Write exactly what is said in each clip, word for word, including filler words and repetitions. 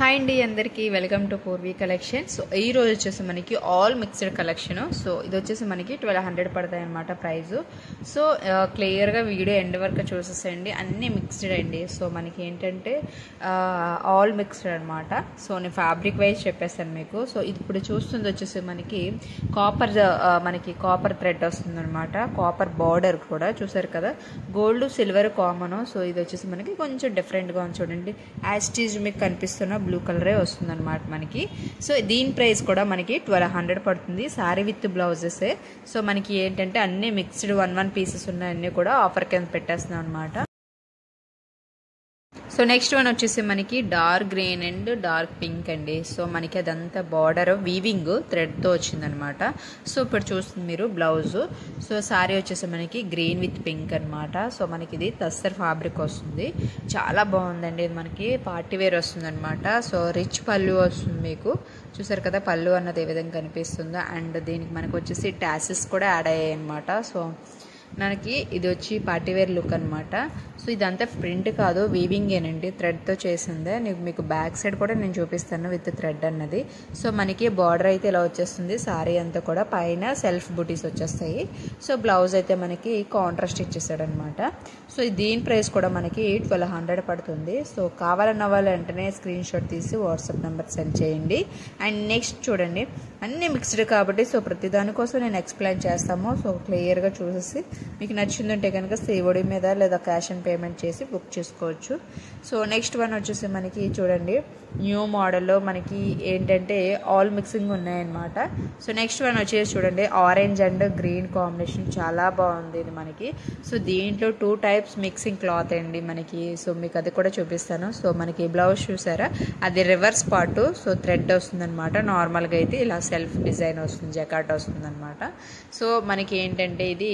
Hi అండి అందరికీ welcome to Purvi collection. So ఈ రోజు వచ్చేసి మనకి ఆల్ మిక్స్డ్ కలెక్షన్. సో ఇది వచ్చేసి మనకి ట్వెల్వ్ హండ్రెడ్ పడతాయి అనమాట ప్రైస్. సో క్లియర్గా వీడియో ఎండ్ వరకు చూసేసేయండి, అన్నీ మిక్స్డ్ అండి. సో మనకి ఏంటంటే ఆల్ మిక్స్డ్ అనమాట. సో నేను ఫ్యాబ్రిక్ వైజ్ చెప్పేస్తాను మీకు. సో ఇది ఇప్పుడు చూస్తుంది వచ్చేసి మనకి కాపర్ మనకి కాపర్ థ్రెడ్ వస్తుంది అనమాట. కాపర్ బార్డర్ కూడా చూసారు కదా, గోల్డ్ సిల్వర్ కామన్. సో ఇది వచ్చేసి మనకి కొంచెం డిఫరెంట్గా ఉంది చూడండి, యాస్టీజ్ మీకు కనిపిస్తున్న బ్లూ కలరే వస్తుంది అనమాట మనకి. సో దీని ప్రైస్ కూడా మనకి ట్వెల్వ్ హండ్రెడ్ పడుతుంది, శారీ విత్ బ్లౌజెస్. సో మనకి ఏంటంటే అన్ని మిక్స్డ్ వన్ వన్ పీసెస్ ఉన్నాయి, అన్ని కూడా ఆఫర్ కింద పెట్టేస్తున్నాం అనమాట. సో నెక్స్ట్ వన్ వచ్చేసి మనకి dark green and dark pink అండి. సో మనకి అదంతా బార్డర్ వీవింగ్ థ్రెడ్తో వచ్చిందనమాట. సో ఇప్పుడు చూస్తుంది మీరు బ్లౌజ్. సో శారీ వచ్చేసి మనకి గ్రీన్ విత్ పింక్ అనమాట. సో మనకి ఇది తస్తర్ ఫ్యాబ్రిక్ వస్తుంది, చాలా బాగుందండి. ఇది మనకి పార్టీ వేర్ వస్తుంది అనమాట. సో రిచ్ పళ్ళు వస్తుంది మీకు, చూసారు కదా పళ్ళు అన్నది ఏ విధంగా కనిపిస్తుందో. అండ్ దీనికి మనకు వచ్చేసి టాసెస్ కూడా యాడ్ అయ్యాయి అనమాట. సో మనకి ఇది వచ్చి పార్టీవేర్ లుక్ అనమాట. సో ఇదంతా ప్రింట్ కాదు, వీవింగేనండి, థ్రెడ్తో చేసిందే. మీకు బ్యాక్ సైడ్ కూడా నేను చూపిస్తాను విత్ థ్రెడ్ అన్నది. సో మనకి బార్డర్ అయితే ఇలా వచ్చేస్తుంది, సారీ అంతా కూడా పైన సెల్ఫ్ బుటీస్ వచ్చేస్తాయి. సో బ్లౌజ్ అయితే మనకి కాంట్రాస్ట్ ఇచ్చేసాడు అనమాట. సో దీని ప్రైస్ కూడా మనకి ట్వెల్వ్ హండ్రెడ్ పడుతుంది. సో కావాలన్న వాళ్ళు వెంటనే స్క్రీన్ షాట్ తీసి వాట్సాప్ నెంబర్ సెండ్ చేయండి. అండ్ నెక్స్ట్ చూడండి, అన్నీ మిక్స్డ్ కాబట్టి సో ప్రతి దానికోసం నేను ఎక్స్ప్లెయిన్ చేస్తాము. సో క్లియర్గా చూసేసి మీకు నచ్చిందంటే కనుక సిఓడి మీద లేదా క్యాష్ ఆన్ పేమెంట్ చేసి బుక్ చేసుకోవచ్చు. సో నెక్స్ట్ వన్ వచ్చేసి మనకి చూడండి న్యూ మోడల్లో మనకి ఏంటంటే ఆల్ మిక్సింగ్ ఉన్నాయన్నమాట. సో నెక్స్ట్ వన్ వచ్చేసి చూడండి ఆరెంజ్ అండ్ గ్రీన్ కాంబినేషన్, చాలా బాగుంది ఇది మనకి. సో దీంట్లో టూ టైప్స్ మిక్సింగ్ క్లాత్ అండి మనకి. సో మీకు అది కూడా చూపిస్తాను. సో మనకి బ్లౌజ్ చూసారా, అది రివర్స్ పార్ట్. సో థ్రెడ్ వస్తుంది అనమాట. నార్మల్గా అయితే ఇలా సెల్ఫ్ డిజైన్ వస్తుంది, జకాట్ వస్తుంది అనమాట. సో మనకి ఏంటంటే ఇది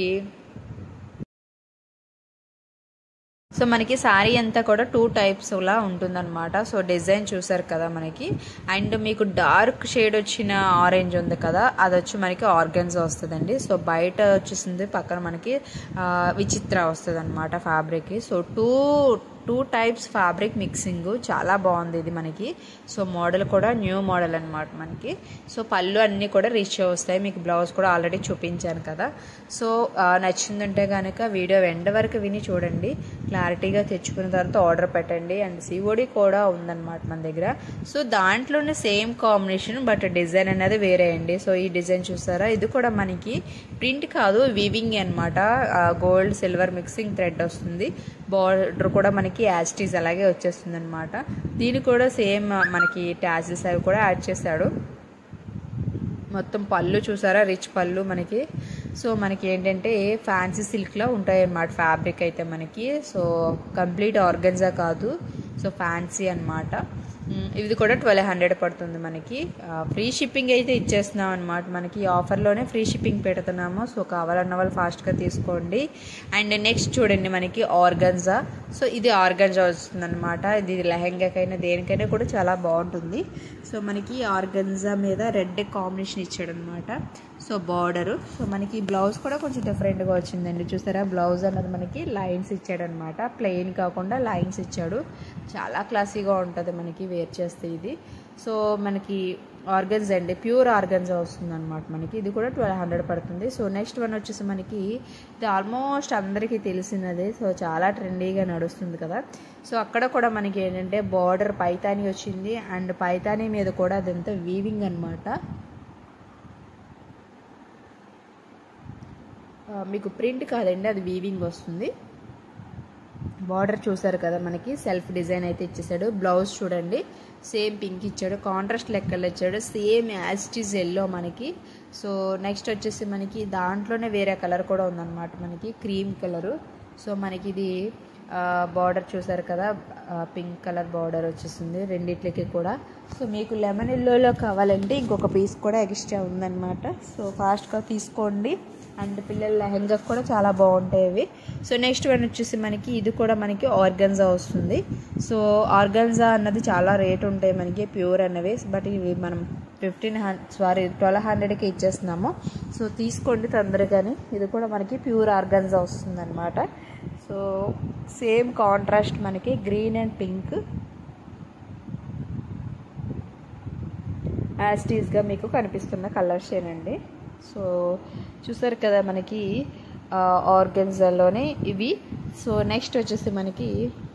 సో మనకి శారీ అంతా కూడా టూ టైప్స్ లా ఉంటుందన్నమాట. సో డిజైన్ చూసారు కదా మనకి. అండ్ మీకు డార్క్ షేడ్ వచ్చిన ఆరెంజ్ ఉంది కదా, అది వచ్చి మనకి ఆర్గన్జా వస్తుందండి. సో బయట వచ్చేసింది పక్కన మనకి విచిత్ర వస్తుంది అనమాట fabric. So two two types fabric mixing, చాలా బాగుంది ఇది మనకి. సో మోడల్ కూడా న్యూ మోడల్ అనమాట మనకి. సో పళ్ళు అన్నీ కూడా రిచ్ వస్తాయి, మీకు బ్లౌజ్ కూడా ఆల్రెడీ చూపించాను కదా. సో నచ్చిందంటే కనుక వీడియో ఎండ్ వరకు విని చూడండి, క్లారిటీగా తెచ్చుకున్న తర్వాత ఆర్డర్ పెట్టండి. అండ్ సిఓడి కూడా ఉందన్నమాట మన దగ్గర. సో దాంట్లోనే సేమ్ కాంబినేషన్ బట్ డిజైన్ అనేది వేరే అండి. సో ఈ డిజైన్ చూసారా, ఇది కూడా మనకి ప్రింట్ కాదు, వీవింగ్ అనమాట. గోల్డ్ సిల్వర్ మిక్సింగ్ థ్రెడ్ వస్తుంది. బార్డర్ కూడా మనకి యాస్టీస్ అలాగే వచ్చేస్తుంది అనమాట. దీనికి కూడా సేమ్ మనకి టాసెస్ అవి కూడా యాడ్ చేశాడు. మొత్తం పళ్ళు చూసారా, రిచ్ పళ్ళు మనకి. సో మనకి ఏంటంటే ఫ్యాన్సీ సిల్క్లో ఉంటాయి అన్నమాట ఫ్యాబ్రిక్ అయితే మనకి. సో కంప్లీట్ ఆర్గన్జా కాదు, సో ఫ్యాన్సీ అనమాట. ఇది కూడా ట్వెల్వ్ హండ్రెడ్ పడుతుంది మనకి. ఫ్రీ షిప్పింగ్ అయితే ఇచ్చేస్తున్నాం అనమాట మనకి. ఆఫర్లోనే ఫ్రీ షిప్పింగ్ పెడుతున్నాము. సో కావాలన్న వాళ్ళు ఫాస్ట్గా తీసుకోండి. అండ్ నెక్స్ట్ చూడండి మనకి ఆర్గన్జా. సో ఇది ఆర్గన్జా వస్తుంది అనమాట. ఇది లెహెంగాకైనా దేనికైనా కూడా చాలా బాగుంటుంది. సో మనకి ఆర్గన్జా మీద రెడ్ కాంబినేషన్ ఇచ్చాడు అనమాట. So border. సో మనకి బ్లౌజ్ కూడా కొంచెం డిఫరెంట్గా వచ్చిందండి, చూసారా. బ్లౌజ్ అన్నది మనకి లైన్స్ ఇచ్చాడు అనమాట, ప్లెయిన్ కాకుండా లైన్స్ ఇచ్చాడు. చాలా క్లాసీగా ఉంటుంది మనకి వేర్ చేస్తే ఇది. సో మనకి ఆర్గన్స్ అండి, ప్యూర్ ఆర్గన్స్ వస్తుంది అనమాట మనకి. ఇది కూడా ట్వెల్వ్ హండ్రెడ్ పడుతుంది. సో నెక్స్ట్ వన్ వచ్చేసి మనకి ఇది ఆల్మోస్ట్ అందరికీ తెలిసినదే. సో చాలా ట్రెండీగా నడుస్తుంది కదా. సో అక్కడ కూడా మనకి ఏంటంటే బార్డర్ పైతానీ వచ్చింది. అండ్ పైతానీ మీద కూడా అదంతా వీవింగ్ అనమాట. మీకు ప్రింట్ కాదండి, అది వీవింగ్ వస్తుంది. బార్డర్ చూసారు కదా మనకి సెల్ఫ్ డిజైన్ అయితే ఇచ్చేసాడు. బ్లౌజ్ చూడండి సేమ్ పింక్ ఇచ్చాడు, కాంట్రాస్ట్ లెక్కలు ఇచ్చాడు, సేమ్ యాస్టీజ్ ఎల్లో మనకి. సో నెక్స్ట్ వచ్చేసి మనకి దాంట్లోనే వేరే కలర్ కూడా ఉందన్నమాట మనకి, క్రీమ్ కలరు. సో మనకి ఇది బార్డర్ చూసారు కదా, పింక్ కలర్ బార్డర్ వచ్చేసింది రెండిట్లకి కూడా. సో మీకు లెమన్ ఎల్లోలో కావాలంటే ఇంకొక పీస్ కూడా ఎక్స్ట్రా ఉందన్నమాట. సో ఫాస్ట్గా తీసుకోండి. అండ్ పిల్లల లెహంగా కూడా చాలా బాగుంటాయి ఇవి. సో నెక్స్ట్ వన్ వచ్చేసి మనకి ఇది కూడా మనకి ఆర్గన్జా వస్తుంది. సో ఆర్గన్జా అన్నది చాలా రేట్ ఉంటాయి మనకి ప్యూర్ అన్నవి, బట్ ఇవి మనం ఫిఫ్టీన్ హండ్రెడ్ సారీ ట్వెల్వ్ హండ్రెడ్కి ఇచ్చేస్తున్నాము. సో తీసుకోండి తొందరగానే. ఇది కూడా మనకి ప్యూర్ ఆర్గన్జా వస్తుంది అనమాట. సో సేమ్ కాంట్రాస్ట్ మనకి గ్రీన్ అండ్ పింక్. యాస్టీస్గా మీకు కనిపిస్తున్న కలర్స్ ఏనండి. సో చూసారు కదా మనకి ఆర్గెన్జాలోనే ఇవి. సో నెక్స్ట్ వచ్చేసి మనకి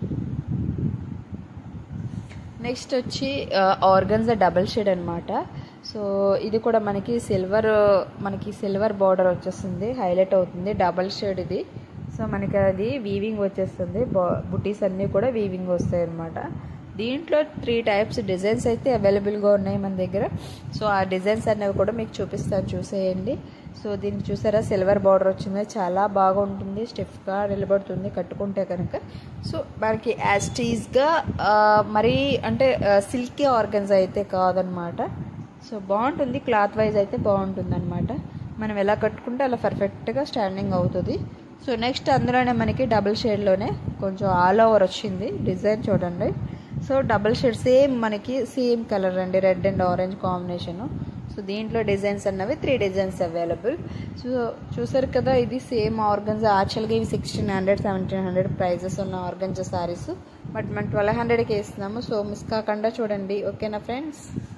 నెక్స్ట్ వచ్చి ఆర్గెన్జా డబల్ షేడ్ అనమాట. సో ఇది కూడా మనకి సిల్వర్ మనకి సిల్వర్ బార్డర్ వచ్చేస్తుంది, హైలైట్ అవుతుంది, డబల్ షేడ్ ఇది. సో మనకి అది వీవింగ్ వచ్చేస్తుంది, బుటీస్ అన్నీ కూడా వీవింగ్ వస్తాయి అనమాట. దీంట్లో త్రీ టైప్స్ డిజైన్స్ అయితే అవైలబుల్గా ఉన్నాయి మన దగ్గర. సో ఆ డిజైన్స్ అనేవి కూడా మీకు చూపిస్తాను, చూసేయండి. సో దీనికి చూసారా సిల్వర్ బార్డర్ వచ్చింది, చాలా బాగుంటుంది, స్టిఫ్గా నిలబడుతుంది కట్టుకుంటే కనుక. సో మనకి యాస్టీస్గా మరీ అంటే సిల్కీ ఆర్గన్స్ అయితే కాదనమాట. సో బాగుంటుంది, క్లాత్ వైజ్ అయితే బాగుంటుంది అనమాట. మనం ఎలా కట్టుకుంటే అలా పర్ఫెక్ట్గా స్టాండింగ్ అవుతుంది. సో నెక్స్ట్ అందులోనే మనకి డబుల్ షేడ్లోనే కొంచెం ఆల్ ఓవర్ వచ్చింది డిజైన్ చూడండి. సో డబుల్ షేడ్ సేమ్ మనకి సేమ్ కలర్ అండి, red and orange combination. So దీంట్లో డిజైన్స్ అన్నవి త్రీ డిజైన్స్ అవైలబుల్. సో చూసారు కదా ఇది సేమ్ ఆర్గన్జా. యాక్చువల్గా ఇవి sixteen hundred seventeen hundred prices ఉన్న ఆర్గన్జా శారీస్, బట్ మనం ట్వెల్వ్ హండ్రెడ్కి వేస్తున్నాము. సో మిస్ కాకుండా చూడండి, ఓకేనా ఫ్రెండ్స్.